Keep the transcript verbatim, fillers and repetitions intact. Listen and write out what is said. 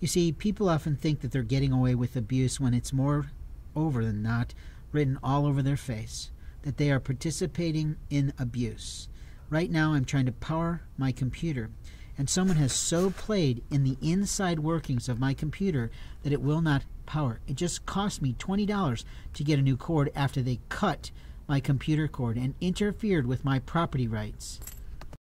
You see, people often think that they're getting away with abuse when it's more over than not written all over their face, that they are participating in abuse. Right now I'm trying to power my computer, and someone has so played in the inside workings of my computer that it will not power. It just cost me twenty dollars to get a new cord after they cut my computer cord and interfered with my property rights.